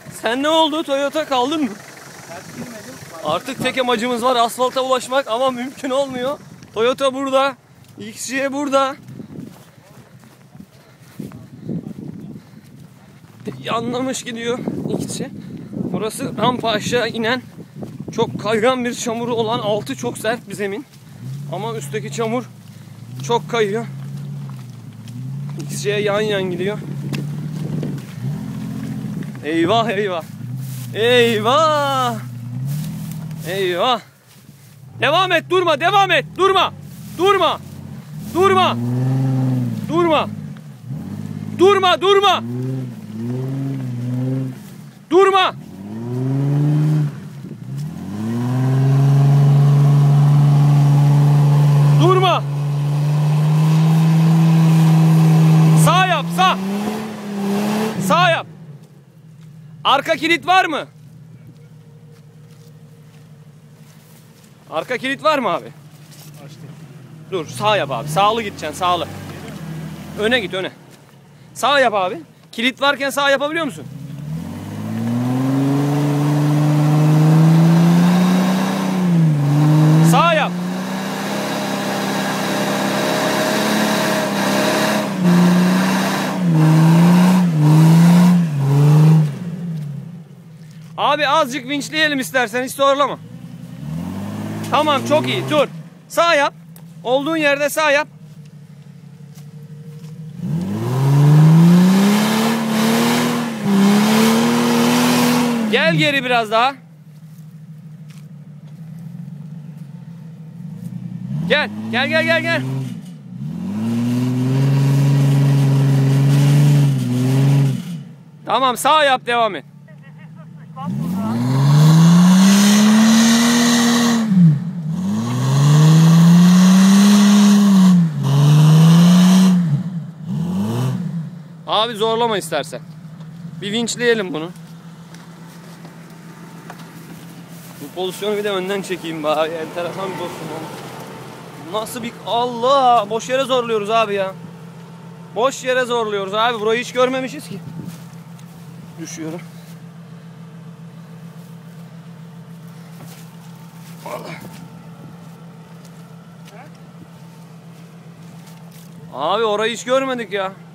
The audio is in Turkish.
Sen ne oldu? Toyota kaldın mı? Artık tek amacımız var, asfalta ulaşmak ama mümkün olmuyor. Toyota burada. XJ burada. Yanlamış gidiyor XJ. Burası rampa aşağı inen çok kaygan bir çamuru olan, altı çok sert bir zemin. Ama üstteki çamur çok kayıyor. XJ'ye yan yan gidiyor. Eyvah eyvah. Eyvah. Eyvah. Devam et, durma, devam et. Durma. Durma. Durma. Durma. Durma, durma. Durma. Durma. Sağ yap, sağ. Sağ yap. Arka kilit var mı? Arka kilit var mı abi? Açtım. Dur, sağ yap abi. Sağlı gideceksin, sağlı. Öne git, öne. Sağ yap abi. Kilit varken sağ yapabiliyor musun? Sağ yap. Abi azıcık vinçleyelim istersen, hiç zorlama. Tamam, çok iyi. Dur. Sağ yap. Olduğun yerde sağ yap. Gel geri biraz daha. Gel. Gel gel gel gel. Tamam, sağ yap, devam et. Abi zorlama istersen. Bir vinçleyelim bunu. Bu pozisyonu bir de önden çekeyim bari. Enteresan bir pozisyon. Nasıl bir... Allah! Boş yere zorluyoruz abi ya. Boş yere zorluyoruz abi. Burayı hiç görmemişiz ki. Düşüyorum. Allah. Abi orayı hiç görmedik ya.